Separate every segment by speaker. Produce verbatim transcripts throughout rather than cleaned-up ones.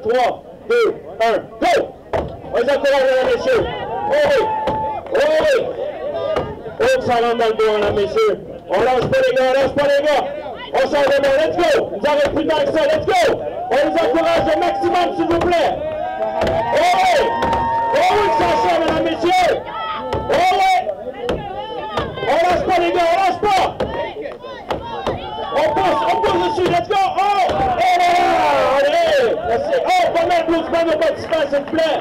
Speaker 1: trois, deux, un, go! On les encourage, mesdames et messieurs. Oh oui! Oh oui! Oh, ça rentre dans le dos, mesdames et messieurs. On lâche pas les gars, on lâche pas les gars. On change de main, let's go! Nous arrête plus tard que ça, let's go! On les encourage au maximum, s'il vous plaît. Oh oui! Oh oui, que ça change, mesdames et messieurs! Oh oui! On lâche pas les gars, on lâche pas! On pousse, on pousse dessus, let's go! Oh! Oh là là! Allez! Merci. Oh, pas mal bluesman de participants, s'il vous plaît!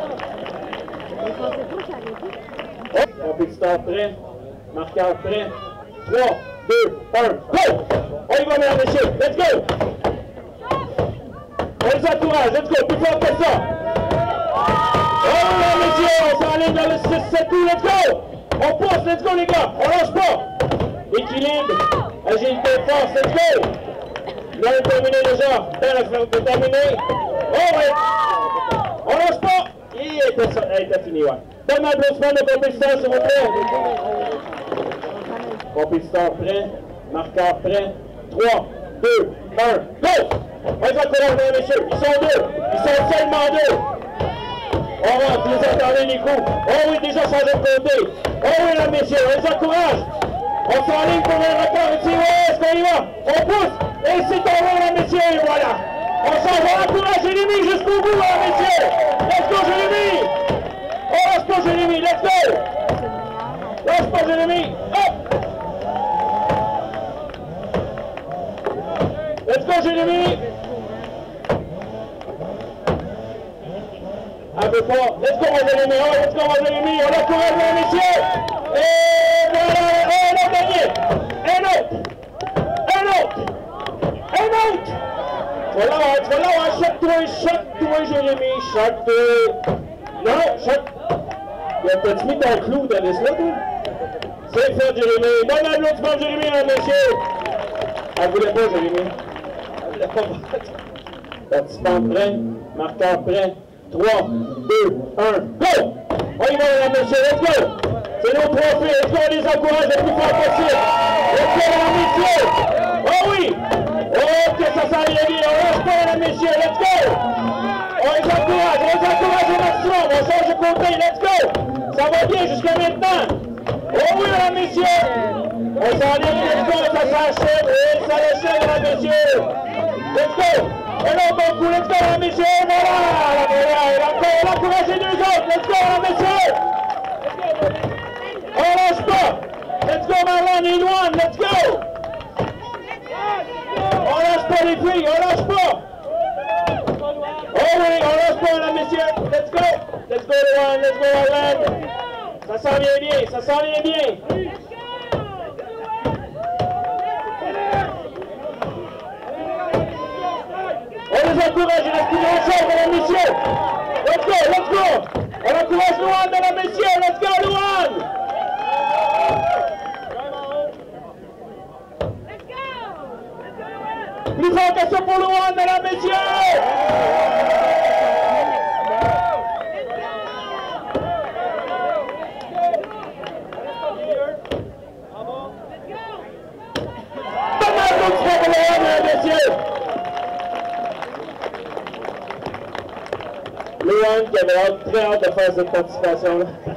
Speaker 1: Oh, compétiteur prêt, marqueur prêt. trois, deux, un, go! On y va, mesdames et messieurs, let's go! On les encourage, let's go, plus fort que ça! Oh, mesdames et messieurs, on s'enligne dans le six sept tout, let's go! On pousse, let's go les gars, on lâche pas! Équilibre, agilité, force, let's go! Vous allez terminer déjà, temps de terminer. Oh ouais! On lâche pas! Il était, elle était fini, ouais. Donne-moi un applaudissement de compétiteur, s'il vous plaît. Compétiteur prêt, marqueur prêt. trois, deux, un, go! On les encourage, mesdames et messieurs. Ils sont deux. Ils sont seulement deux. On rentre, vous entendez les coups. Oh oui, déjà changé de côté. Oh oui, mesdames et messieurs, on les encourage. On s'enligne pour un record ici. Ouais, est-ce qu'on y va? On pousse. Et c'est tombé, mesdames et messieurs, et voilà. On change, on encourage Jérémy jusqu'au bout, mesdames et messieurs. Let's go, Jérémy. On lâche pas, Jérémy. Let's go. Lâche pas, Jérémy. Hop. Let's go, Jérémy. Un peu fort. Let's go, mon Jérémy. Oh, let's go, mon Jérémy. On encourage, mesdames et messieurs. Et voilà. Oh, on a gagné. Un autre. Un autre. Un autre. Voilà, tu vas là, choque-toi, choque-toi, Jérémy. Choque-toi. Non, choque. T'as-tu mis ton clou dans les slots, toi? C'est fait, Jérémy. Bon applaudissement, Jérémy, mesdames et messieurs. Elle voulait pas, Jérémy. Elle voulait pas battre. Participant prêt, marqueur prêt. trois, deux, un, go! On y va, mesdames et messieurs, let's go! C'est nos trophées, let's go, on les encourage le plus fort possible! Let's go, mesdames et messieurs! Oh oui! Oh, que ça s'en vient bien! On lâche pas, mesdames et messieurs, let's go! On les encourage, on les encourage au maximum! On change de côté, let's go! Ça va bien jusqu'à maintenant! Oh oui, mesdames et messieurs! On s'enligne, let's go, ça s'enchaîne! Oui, ça l'enchaîne, mesdames et messieurs! Let's go! Un autre bon coup, let's go, mesdames et messieurs! Voilà! Voilà! On encourage les deux autres! Let's go, mesdames et messieurs! On lâche pas! Let's go, Marlon et Luan! Let's go! On lâche pas les filles! On lâche pas! Oh oui, on lâche pas, mesdames et messieurs! Let's go! Let's go, Luan! Let's go, Marlon! Ça s'en vient bien! Ça s'en vient bien! On les encourage, il reste plus grand chose, mesdames et messieurs! Let's go, let's go! On encourage Luan, mesdames et messieurs! Let's go, Luan! Plus fort que ça pour Luan, mesdames et messieurs! Bonne applaudissement pour Luan, mesdames et messieurs! Luan qui avait hâte, très hâte de faire cette participation-là.